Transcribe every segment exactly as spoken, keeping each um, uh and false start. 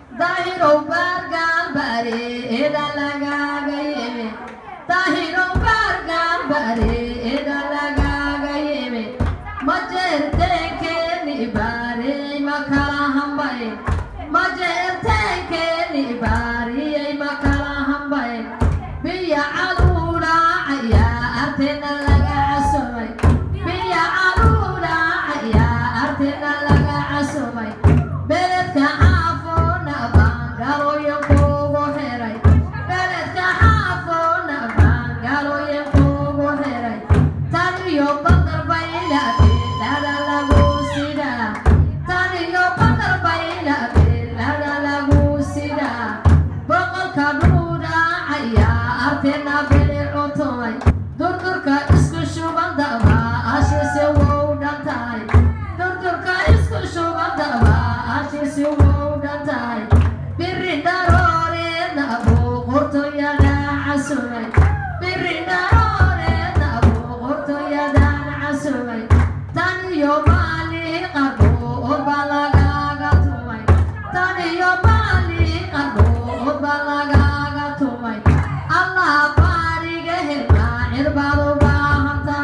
Tahiro bargan bare edalaga gayeme Tahiro bargan bare edalaga gayeme Majer teke ni bare makala hambaye Majer teke ni bare makala hambaye Biya alura aya artena laga asomay Biya alura aya artena laga asomay Beledka afona bangalo yempogo heray Beledka afona bangalo yempogo heray Taniyo bandar bayla lada lagu sida Taniyo bandar bayla lada lagu sida Bokol kadura aya artena bele otoy Durdurka isku shubanda ba ashise wo dantai Durdurka isku shubanda ba ashise wo dantai Birinda rore na bo qorto yada asumay Birinda rore na bo qorto yada asumay Taniyo mali qarbo balaga gatumay Taniyo mali qarbo balaga gatumay Allah bariga hela irbado bahanta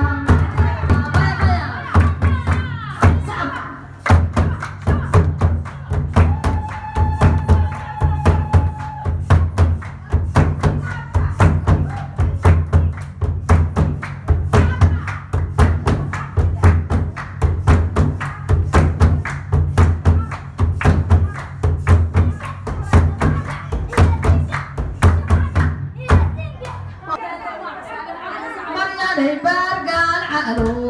Maria de bargan alo